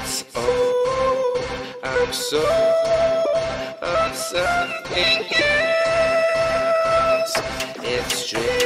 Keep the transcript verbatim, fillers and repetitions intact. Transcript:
it's all. I'm so on something else. It's strange.